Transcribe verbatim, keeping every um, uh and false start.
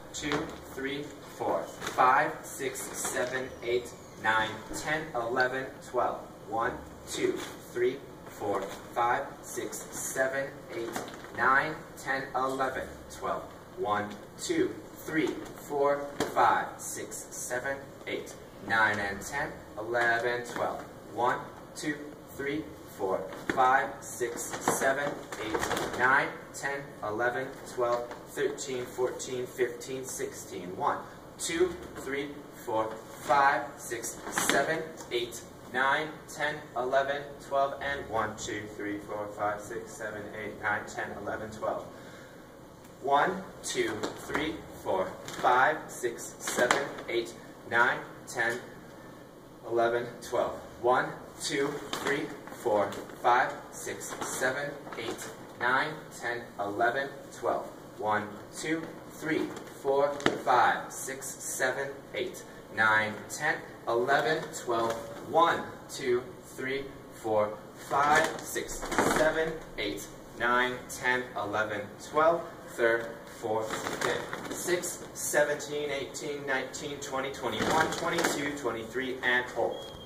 two, three, four, five, six, seven, eight, nine, ten, eleven, twelve. one, two, three, four, five, six, seven, eight, nine, ten, eleven, twelve. one, two, three, four, five, six, seven, eight, nine, and ten, eleven, twelve. one, two, three, four, five, six, seven, eight, nine, ten, eleven, twelve, thirteen, fourteen, fifteen, sixteen. one, two, three, four, five, six, seven, eight, nine, ten, eleven, twelve, and one, two, three, four, five, six, seven, eight, nine, ten, eleven, twelve. one, two, three, four, five, six, seven, eight, nine, ten, eleven, twelve. one, two, three, four, five, six, seven, eight, nine, ten, eleven, twelve. one, two, three, four, five, six, seven, eight, nine, ten, eleven, twelve. one, two, three, four, five, six, seven, eight, nine, ten, eleven, twelve. third, fourth, fifth, sixth, seventeen, eighteen, nineteen, twenty, twenty-one, twenty-two, twenty-three, and hold.